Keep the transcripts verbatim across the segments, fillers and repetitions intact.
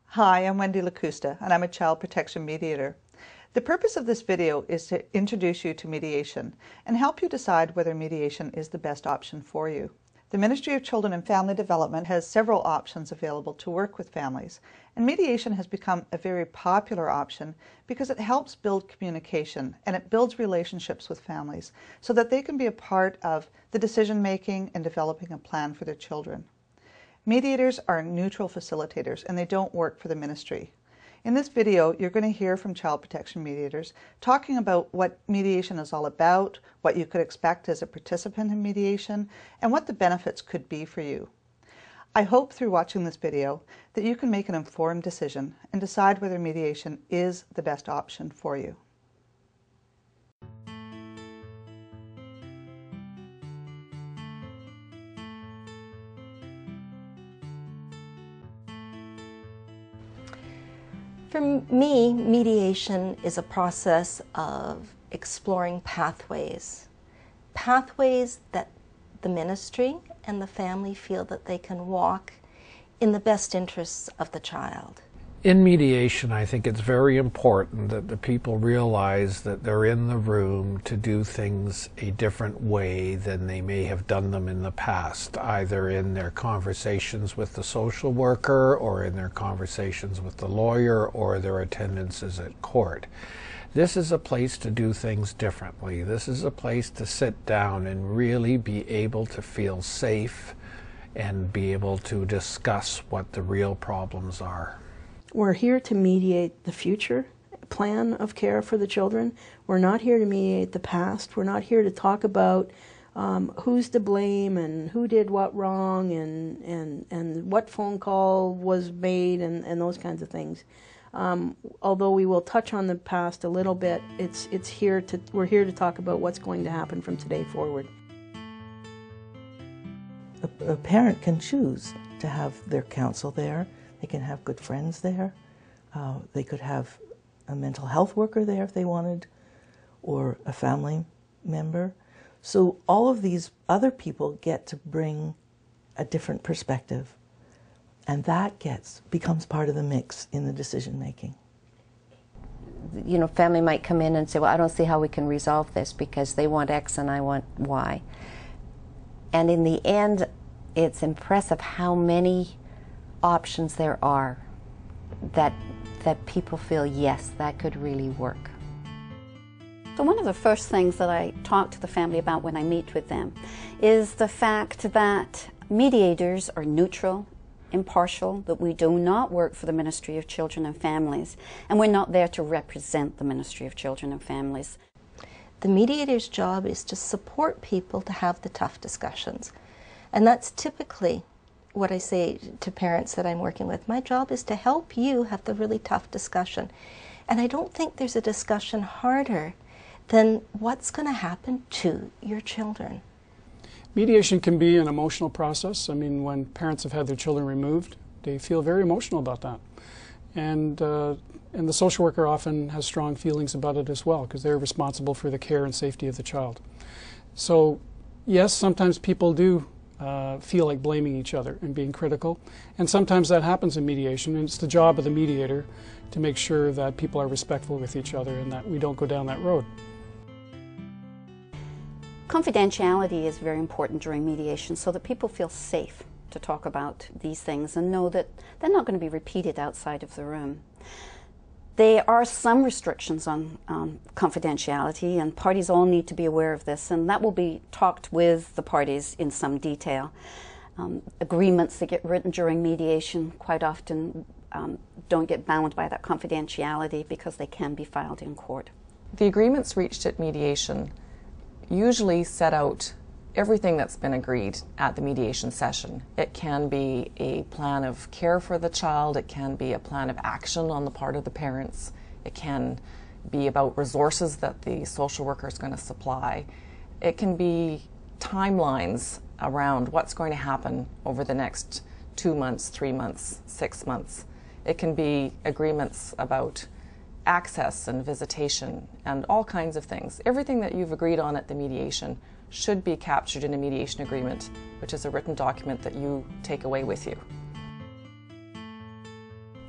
Hi, I'm Wendy Lacusta, and I'm a child protection mediator. The purpose of this video is to introduce you to mediation and help you decide whether mediation is the best option for you. The Ministry of Children and Family Development has several options available to work with families, and mediation has become a very popular option because it helps build communication and it builds relationships with families so that they can be a part of the decision-making and developing a plan for their children. Mediators are neutral facilitators and they don't work for the ministry. In this video, you're going to hear from child protection mediators talking about what mediation is all about, what you could expect as a participant in mediation, and what the benefits could be for you. I hope through watching this video that you can make an informed decision and decide whether mediation is the best option for you. For me, mediation is a process of exploring pathways. Pathways that the ministry and the family feel that they can walk in the best interests of the child. In mediation, I think it's very important that the people realize that they're in the room to do things a different way than they may have done them in the past, either in their conversations with the social worker or in their conversations with the lawyer or their attendances at court. This is a place to do things differently. This is a place to sit down and really be able to feel safe and be able to discuss what the real problems are. We're here to mediate the future plan of care for the children. We're not here to mediate the past. We're not here to talk about um, who's to blame and who did what wrong and, and, and what phone call was made and, and those kinds of things. Um, although we will touch on the past a little bit, it's, it's here to, we're here to talk about what's going to happen from today forward. A, a parent can choose to have their counsel there. They can have good friends there. Uh, they could have a mental health worker there if they wanted, or a family member. So all of these other people get to bring a different perspective, and that gets becomes part of the mix in the decision making. You know, family might come in and say, well, I don't see how we can resolve this because they want X and I want Y. And in the end, it's impressive how many options there are that that people feel, yes, that could really work. So one of the first things that I talk to the family about when I meet with them is the fact that mediators are neutral, impartial, that we do not work for the Ministry of Children and Families, and we're not there to represent the Ministry of Children and Families. The mediator's job is to support people to have the tough discussions, and that's typically what I say to parents that I'm working with. My job is to help you have the really tough discussion. And I don't think there's a discussion harder than what's going to happen to your children. Mediation can be an emotional process. I mean, when parents have had their children removed, they feel very emotional about that. And, uh, and the social worker often has strong feelings about it as well, because they're responsible for the care and safety of the child. So, yes, sometimes people do Uh, feel like blaming each other and being critical. And sometimes that happens in mediation, and it's the job of the mediator to make sure that people are respectful with each other and that we don't go down that road. Confidentiality is very important during mediation so that people feel safe to talk about these things and know that they're not going to be repeated outside of the room. There are some restrictions on um, confidentiality, and parties all need to be aware of this, and that will be talked with the parties in some detail. Um, agreements that get written during mediation quite often um, don't get bound by that confidentiality because they can be filed in court. The agreements reached at mediation usually set out everything that's been agreed at the mediation session. It can be a plan of care for the child, it can be a plan of action on the part of the parents, it can be about resources that the social worker is going to supply, it can be timelines around what's going to happen over the next two months, three months, six months. It can be agreements about access and visitation and all kinds of things. Everything that you've agreed on at the mediation should be captured in a mediation agreement, which is a written document that you take away with you.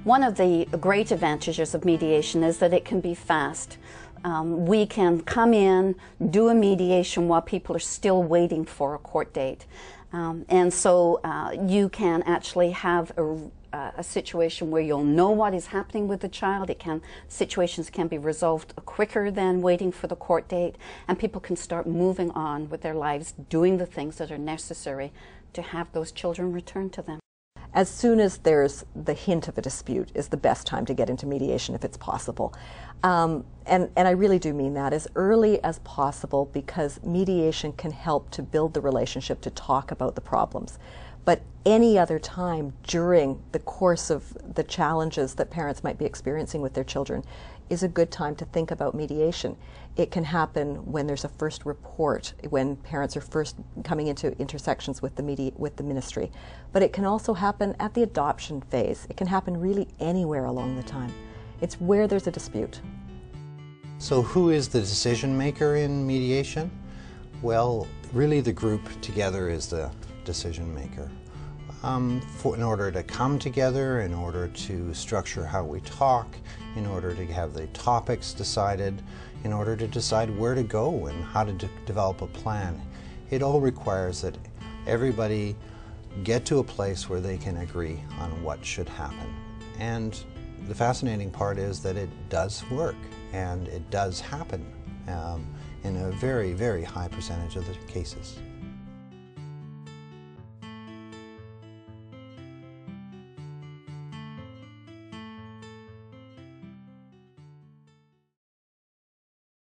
One of the great advantages of mediation is that it can be fast. Um, we can come in, do a mediation while people are still waiting for a court date. Um, and so uh, you can actually have a, a situation where you'll know what is happening with the child. It can, situations can be resolved quicker than waiting for the court date, and people can start moving on with their lives, doing the things that are necessary to have those children returned to them. As soon as there's the hint of a dispute is the best time to get into mediation if it's possible. Um, and, and I really do mean that, as early as possible, because mediation can help to build the relationship, to talk about the problems. But any other time during the course of the challenges that parents might be experiencing with their children is a good time to think about mediation. It can happen when there's a first report, when parents are first coming into intersections with the medi with the ministry. But it can also happen at the adoption phase. It can happen really anywhere along the time. It's where there's a dispute. So who is the decision maker in mediation? Well, really the group together is the decision maker. Um, for, in order to come together, in order to structure how we talk, in order to have the topics decided, in order to decide where to go and how to de develop a plan. It all requires that everybody get to a place where they can agree on what should happen. And the fascinating part is that it does work, and it does happen um, in a very, very high percentage of the cases.